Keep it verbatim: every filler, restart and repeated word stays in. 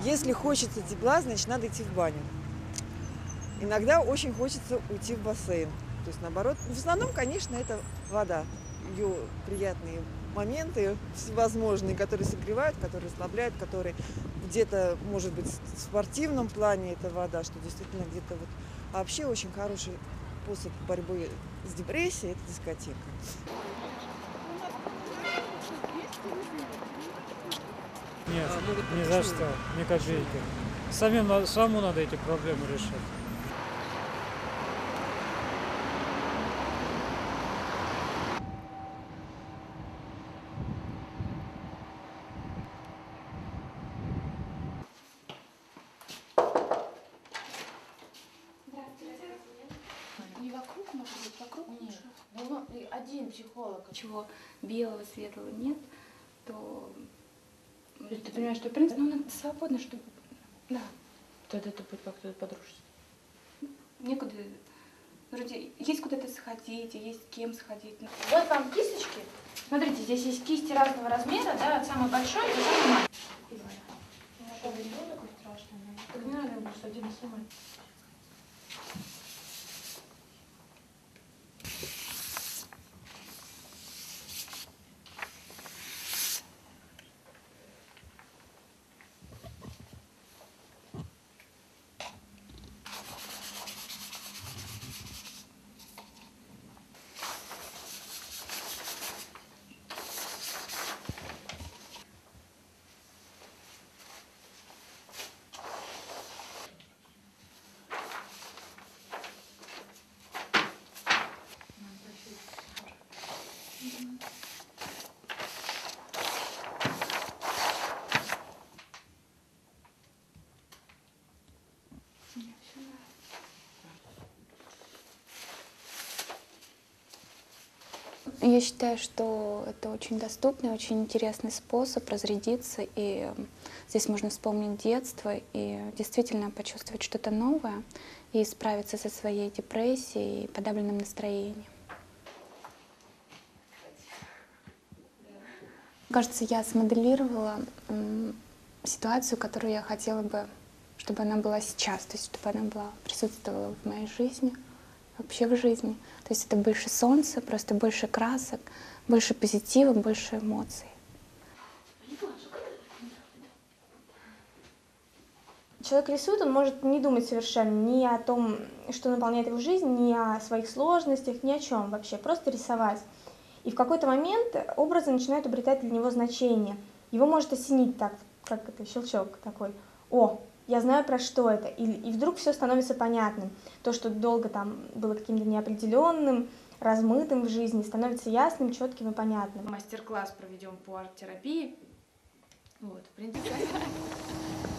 Если хочется тепла, значит, надо идти в баню. Иногда очень хочется уйти в бассейн. То есть, наоборот, в основном, конечно, это вода. Ее приятные моменты всевозможные, которые согревают, которые расслабляют, которые где-то, может быть, в спортивном плане это вода, что действительно где-то вот... А вообще очень хороший способ борьбы с депрессией – это дискотека. Нет, А, могут ни за почему? что, ни копейки. Самим, надо- самому надо эти проблемы решать. Не вокруг, может быть, вокруг нет. Ну, один психолог. Чего белого, светлого нет, то... То есть ты понимаешь, что в принципе, ну, надо свободно, чтобы... Да. Тогда это будет как-то подружески. Некуда... Вроде есть куда-то сходить, есть с кем сходить. Вот вам кисточки. Смотрите, здесь есть кисти разного размера, да, от самой большой до самой маленькой. Что, не было такое страшное? Так не надо больше один снимать. Я считаю, что это очень доступный, очень интересный способ разрядиться, и здесь можно вспомнить детство и действительно почувствовать что-то новое и справиться со своей депрессией и подавленным настроением. Кажется, я смоделировала ситуацию, которую я хотела бы, чтобы она была сейчас, то есть чтобы она была, присутствовала в моей жизни, вообще в жизни. То есть это больше солнца, просто больше красок, больше позитива, больше эмоций. Человек рисует, он может не думать совершенно ни о том, что наполняет его жизнь, ни о своих сложностях, ни о чем вообще, просто рисовать. И в какой-то момент образы начинают обретать для него значение. Его может осенить так, как это, щелчок такой. О, я знаю, про что это. И, и вдруг все становится понятным. То, что долго там было каким-то неопределенным, размытым в жизни, становится ясным, четким и понятным. Мастер-класс проведем по арт-терапии. Вот, в принципе.